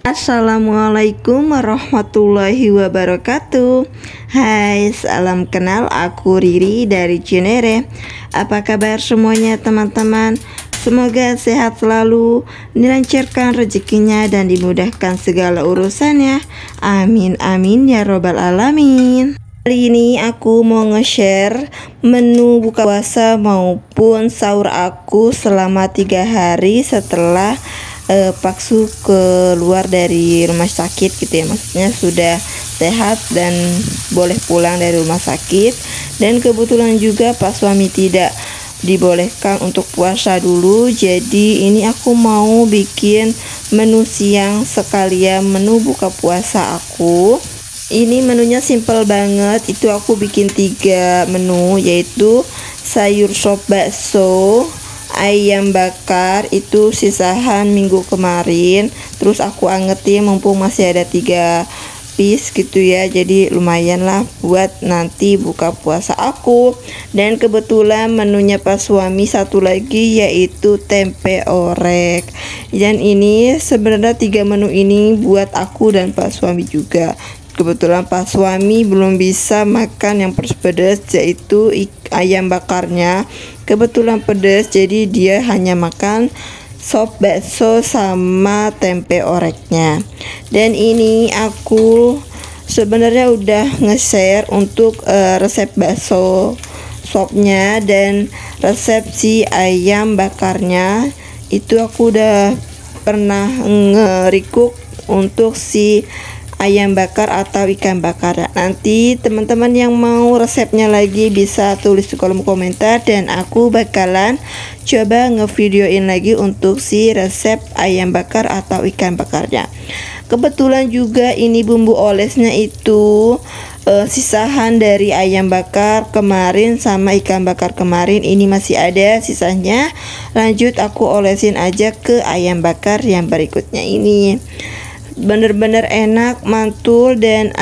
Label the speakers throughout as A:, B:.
A: Assalamualaikum warahmatullahi wabarakatuh. Hai, salam kenal, aku Riri dari Cinere. Apa kabar semuanya teman-teman? Semoga sehat selalu, dilancarkan rezekinya dan dimudahkan segala urusannya. Amin amin ya robbal alamin. Kali ini aku mau nge-share menu buka puasa maupun sahur aku selama 3 hari setelah paksu keluar dari rumah sakit gitu ya, maksudnya sudah sehat dan boleh pulang dari rumah sakit. Dan kebetulan juga Pak suami tidak dibolehkan untuk puasa dulu, jadi ini aku mau bikin menu siang sekalian menu buka puasa aku. Ini menunya simple banget, itu aku bikin 3 menu, yaitu sayur sop bakso, ayam bakar itu sisahan minggu kemarin, terus aku angetin mumpung masih ada 3 piece gitu ya, jadi lumayan lah buat nanti buka puasa aku. Dan kebetulan menunya Pak suami satu lagi, yaitu tempe orek. Dan ini sebenarnya 3 menu ini buat aku dan Pak suami juga. Kebetulan Pak suami belum bisa makan yang pedas, yaitu ayam bakarnya kebetulan pedas, jadi dia hanya makan sop bakso sama tempe oreknya. Dan ini aku sebenarnya udah nge-share untuk resep bakso sopnya dan resep si ayam bakarnya, itu aku udah pernah nge-recook untuk si ayam bakar atau ikan bakar. Nanti teman-teman yang mau resepnya lagi bisa tulis di kolom komentar, dan aku bakalan coba ngevideoin lagi untuk si resep ayam bakar atau ikan bakarnya. Kebetulan juga ini bumbu olesnya itu sisahan dari ayam bakar kemarin sama ikan bakar kemarin, ini masih ada sisanya. Lanjut aku olesin aja ke ayam bakar yang berikutnya. Ini bener-bener enak, mantul, dan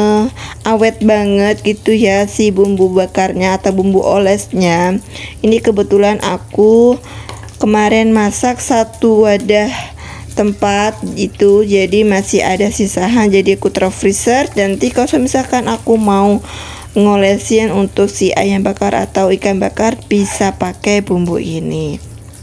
A: awet banget gitu ya si bumbu bakarnya atau bumbu olesnya. Ini kebetulan aku kemarin masak 1 wadah tempat itu, jadi masih ada sisahan, jadi aku taruh freezer. Nanti kalau misalkan aku mau ngolesin untuk si ayam bakar atau ikan bakar, bisa pakai bumbu ini.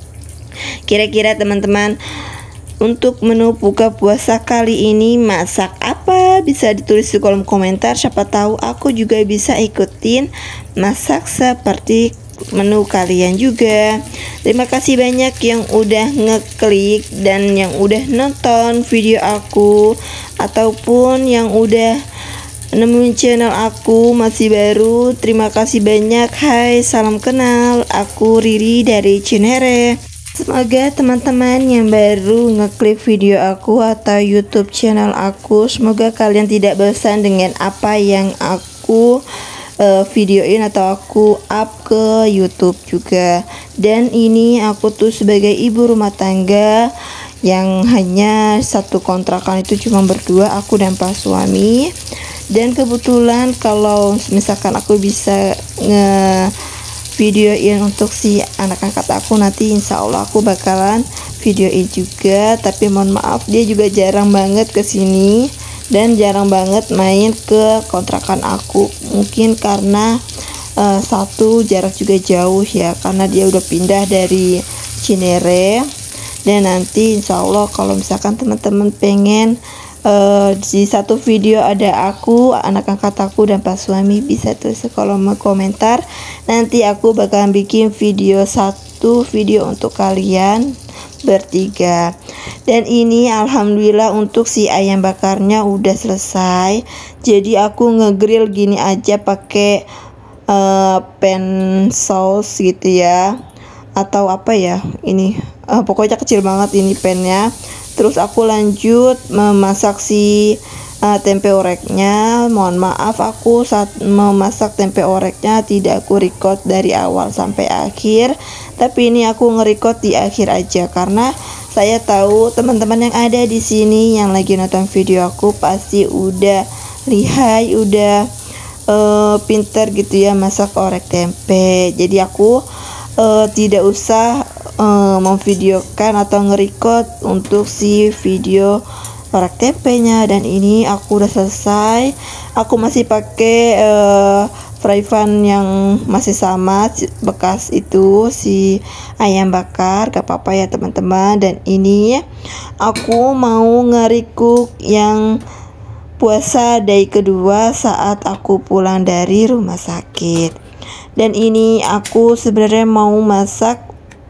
A: Kira-kira teman-teman untuk menu buka puasa kali ini masak apa? Bisa ditulis di kolom komentar, siapa tahu aku juga bisa ikutin masak seperti menu kalian juga. Terima kasih banyak yang udah ngeklik dan yang udah nonton video aku, ataupun yang udah nemuin channel aku masih baru. Terima kasih banyak. Hai, salam kenal, aku Riri dari Cinere. Semoga teman-teman yang baru ngeklik video aku atau YouTube channel aku, semoga kalian tidak bosan dengan apa yang aku videoin atau aku up ke YouTube juga. Dan ini aku tuh sebagai ibu rumah tangga yang hanya satu kontrakan, itu cuma berdua, aku dan Pak suami. Dan kebetulan kalau misalkan aku bisa videoin untuk si anak angkat aku, nanti insya Allah aku bakalan videoin juga. Tapi mohon maaf, dia juga jarang banget kesini dan jarang banget main ke kontrakan aku, mungkin karena satu jarak juga jauh ya, karena dia udah pindah dari Cinere. Dan nanti insya Allah kalau misalkan teman-teman pengen di satu video ada aku, anak angkat aku, dan Pak suami, bisa tulis di kolom komentar. Nanti aku bakalan bikin satu video untuk kalian bertiga. Dan ini alhamdulillah untuk si ayam bakarnya udah selesai. Jadi aku ngegrill gini aja pakai pan sauce gitu ya, atau apa ya ini, pokoknya kecil banget ini pannya. Terus aku lanjut memasak si tempe oreknya. Mohon maaf, aku saat memasak tempe oreknya tidak aku record dari awal sampai akhir, tapi ini aku nge-record di akhir aja, karena saya tahu teman-teman yang ada di sini yang lagi nonton video aku pasti udah lihai, udah pinter gitu ya masak orek tempe. Jadi aku tidak usah memvideokan atau nge-record untuk si video orek tempenya. Dan ini aku udah selesai. Aku masih pakai fry pan yang masih sama bekas itu, si ayam bakar, gak apa-apa ya teman-teman. Dan ini aku mau nge-recook yang puasa day kedua saat aku pulang dari rumah sakit. Dan ini aku sebenarnya mau masak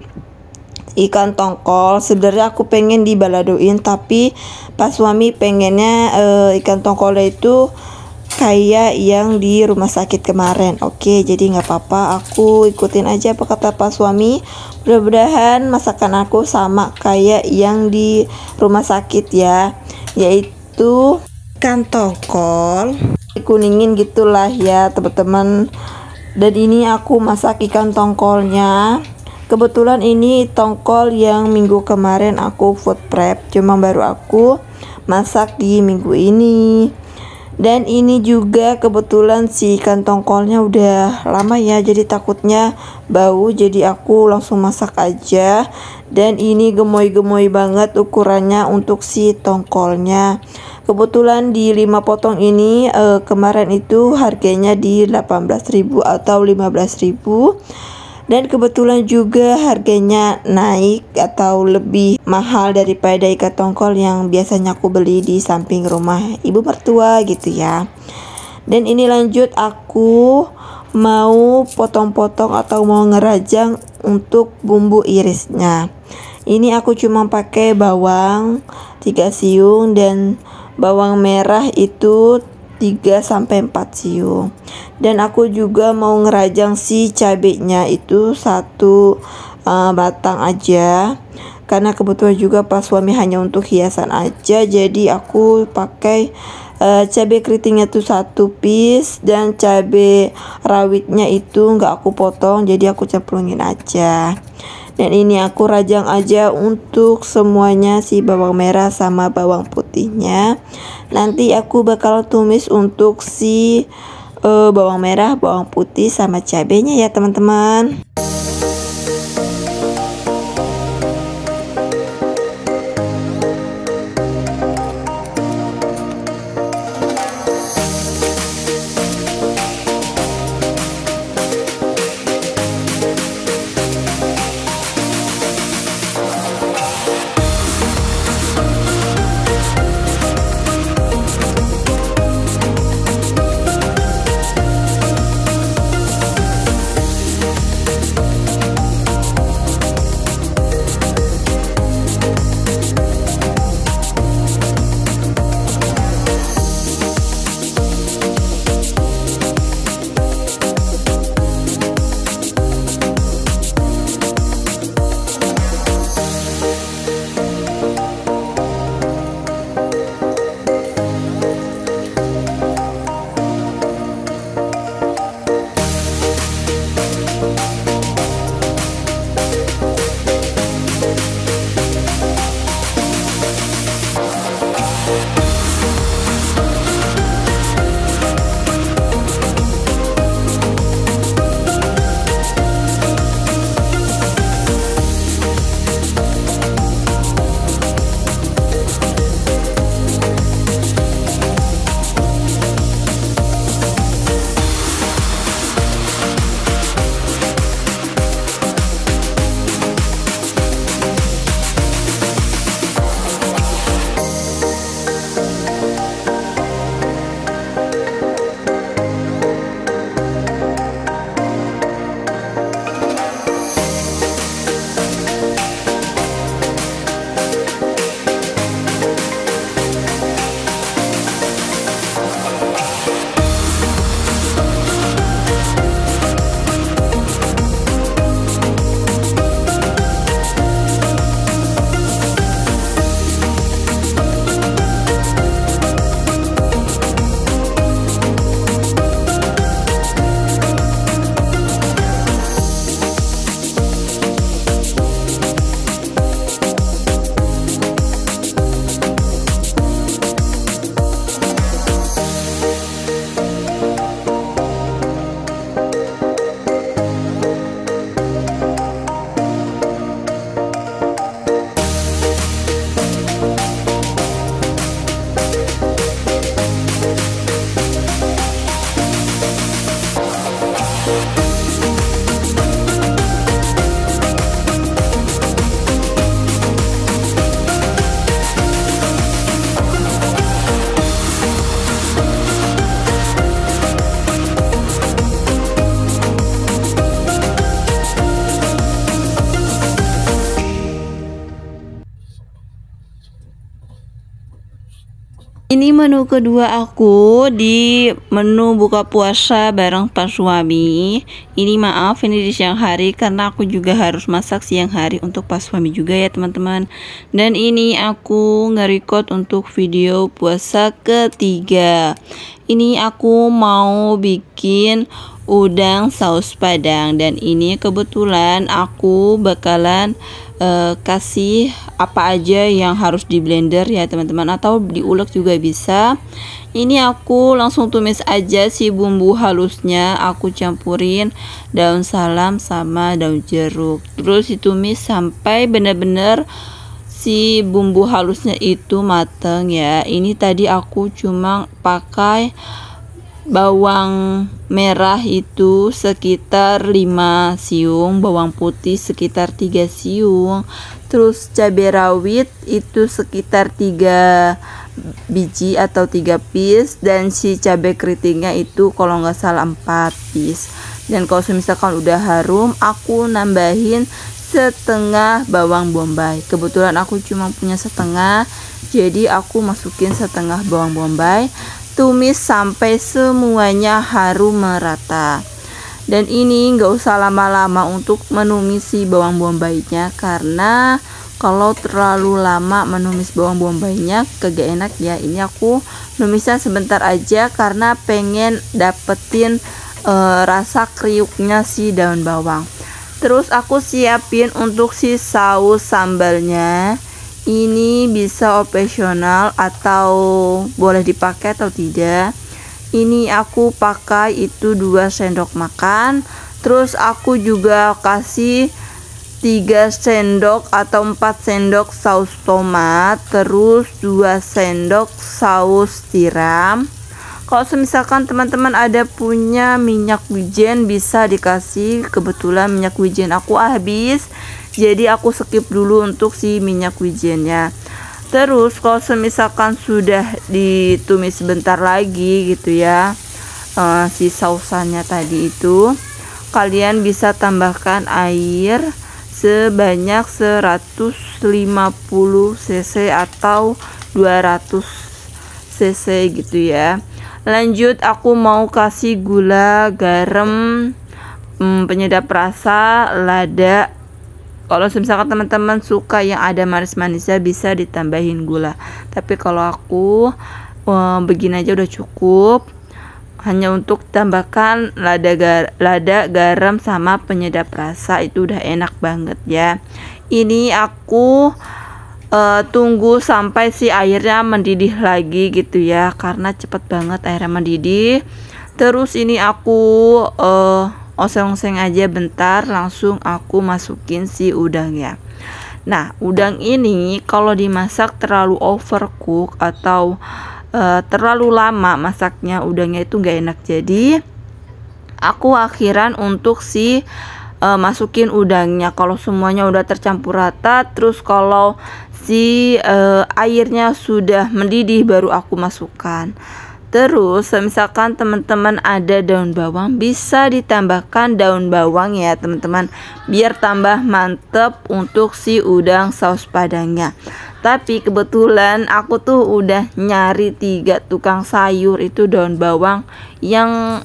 A: ikan tongkol. Sebenarnya aku pengen dibaladoin, tapi pas suami pengennya ikan tongkolnya itu kayak yang di rumah sakit kemarin. Oke, jadi nggak apa-apa, aku ikutin aja apa kata Pak suami. Mudah-mudahan masakan aku sama kayak yang di rumah sakit ya, yaitu ikan tongkol kuningin gitulah ya teman-teman. Dan ini aku masak ikan tongkolnya. Kebetulan ini tongkol yang minggu kemarin aku food prep, cuma baru aku masak di minggu ini. Dan ini juga kebetulan si ikan tongkolnya udah lama ya, jadi takutnya bau, jadi aku langsung masak aja. Dan ini gemoy-gemoy banget ukurannya untuk si tongkolnya. Kebetulan di 5 potong ini kemarin itu harganya di 18.000 atau 15.000. Dan kebetulan juga harganya naik atau lebih mahal daripada ikan tongkol yang biasanya aku beli di samping rumah ibu mertua gitu ya. Dan ini lanjut aku mau potong-potong atau mau ngerajang untuk bumbu irisnya. Ini aku cuma pakai bawang 3 siung dan bawang merah itu 3-4 siung. Dan aku juga mau ngerajang si cabenya itu 1 batang aja, karena kebetulan juga pas suami hanya untuk hiasan aja, jadi aku pakai cabai keritingnya tuh 1 piece, dan cabai rawitnya itu nggak aku potong, jadi aku cemplungin aja. Dan ini aku rajang aja untuk semuanya, si bawang merah sama bawang putihnya. Nanti aku bakal tumis untuk si bawang merah, bawang putih sama cabenya ya teman-teman. Ini menu kedua aku di menu buka puasa bareng pas suami. Ini maaf ini di siang hari karena aku juga harus masak siang hari untuk pas suami juga ya teman-teman. Dan ini aku nge-record untuk video puasa ketiga. Ini aku mau bikin udang saus padang, dan ini kebetulan aku bakalan kasih apa aja yang harus di blender ya teman-teman, atau diulek juga bisa. Ini aku langsung tumis aja si bumbu halusnya, aku campurin daun salam sama daun jeruk, terus ditumis sampai benar-benar si bumbu halusnya itu mateng ya. Ini tadi aku cuma pakai bawang merah itu sekitar 5 siung, bawang putih sekitar 3 siung, terus cabai rawit itu sekitar 3 biji atau 3 piece, dan si cabai keritingnya itu kalau nggak salah 4 piece. Dan kalau misalkan udah harum, aku nambahin setengah bawang bombay. Kebetulan aku cuma punya setengah, jadi aku masukin setengah bawang bombay. Tumis sampai semuanya harum merata. Dan ini nggak usah lama-lama untuk menumisi bawang bombaynya, karena kalau terlalu lama menumis bawang bombaynya kagak enak ya. Ini aku numisnya sebentar aja karena pengen dapetin rasa kriuknya si daun bawang. Terus aku siapin untuk si saus sambalnya. Ini bisa opsional atau boleh dipakai atau tidak. Ini aku pakai itu 2 sendok makan. Terus aku juga kasih 3 sendok atau 4 sendok saus tomat, terus 2 sendok saus tiram. Kalau misalkan teman-teman ada punya minyak wijen bisa dikasih. Kebetulan minyak wijen aku habis, jadi aku skip dulu untuk si minyak wijennya. Terus kalau misalkan sudah ditumis sebentar lagi gitu ya, si sausannya tadi itu, kalian bisa tambahkan air sebanyak 150 cc atau 200 cc gitu ya. Lanjut aku mau kasih gula, garam, penyedap rasa, lada. Kalau misalkan teman-teman suka yang ada manis-manisnya bisa ditambahin gula, tapi kalau aku begini aja udah cukup. Hanya untuk tambahkan lada, garam sama penyedap rasa, itu udah enak banget ya. Ini aku tunggu sampai si airnya mendidih lagi gitu ya, karena cepet banget airnya mendidih. Terus ini aku oseng-oseng aja bentar, langsung aku masukin si udang ya. Nah, udang ini kalau dimasak terlalu overcook atau terlalu lama masaknya, udangnya itu nggak enak. Jadi aku akhiran untuk si masukin udangnya kalau semuanya udah tercampur rata. Terus kalau si airnya sudah mendidih baru aku masukkan. Terus misalkan teman-teman ada daun bawang, bisa ditambahkan daun bawang ya teman-teman, biar tambah mantep untuk si udang saus padangnya. Tapi kebetulan aku tuh udah nyari 3 tukang sayur itu daun bawang yang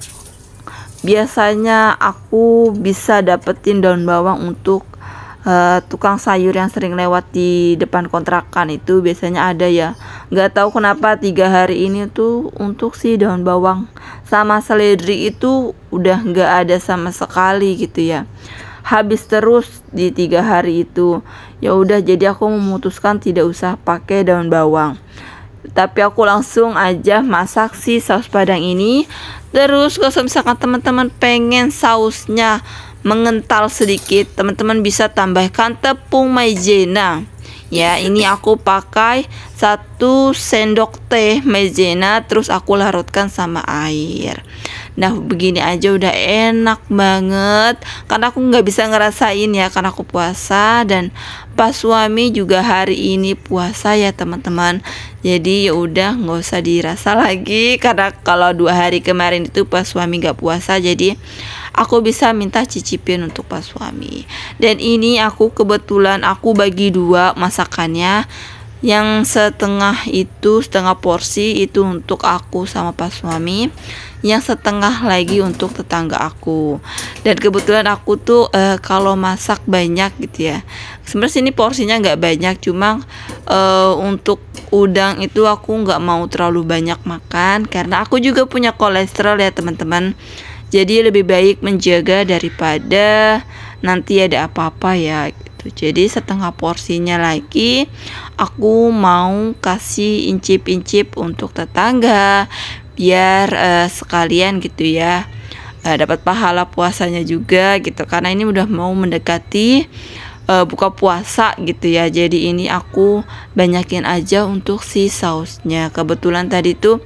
A: biasanya aku bisa dapetin daun bawang untuk tukang sayur yang sering lewat di depan kontrakan itu biasanya ada ya. Nggak tahu kenapa 3 hari ini tuh untuk si daun bawang sama seledri itu udah nggak ada sama sekali gitu ya. Habis terus di 3 hari itu. Ya udah, jadi aku memutuskan tidak usah pakai daun bawang. Tapi aku langsung aja masak si saus padang ini. Terus kalau misalkan teman-teman pengen sausnya mengental sedikit, teman-teman bisa tambahkan tepung maizena ya. Ini aku pakai 1 sendok teh maizena, terus aku larutkan sama air. Nah begini aja udah enak banget, karena aku nggak bisa ngerasain ya karena aku puasa, dan pas suami juga hari ini puasa ya teman-teman. Jadi ya udah nggak usah dirasa lagi, karena kalau 2 hari kemarin itu pas suami nggak puasa, jadi aku bisa minta cicipin untuk pas suami. Dan ini aku kebetulan aku bagi 2 masakannya.
B: Yang setengah porsi itu untuk aku sama pas suami, yang setengah lagi untuk tetangga aku. Dan kebetulan aku tuh kalau masak banyak gitu ya. Sebenarnya sini porsinya nggak banyak, cuma untuk udang itu aku nggak mau terlalu banyak makan karena aku juga punya kolesterol ya teman-teman. Jadi lebih baik menjaga daripada nanti ada apa-apa ya gitu. Jadi setengah porsinya lagi aku mau kasih incip-incip untuk tetangga biar sekalian gitu ya, dapat pahala puasanya juga gitu, karena ini udah mau mendekati buka puasa gitu ya. Jadi ini aku banyakin aja untuk si sausnya. Kebetulan tadi tuh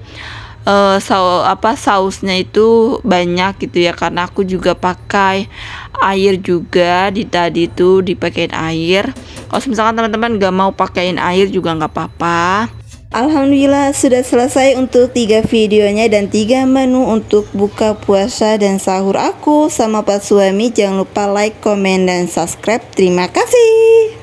B: sausnya itu banyak gitu ya, karena aku juga pakai air juga tadi tuh dipakein air. Kalau misalkan teman-teman gak mau pakein air juga nggak apa-apa.
A: Alhamdulillah sudah selesai untuk 3 videonya dan 3 menu untuk buka puasa dan sahur aku sama Pak Suami. Jangan lupa like, komen, dan subscribe. Terima kasih.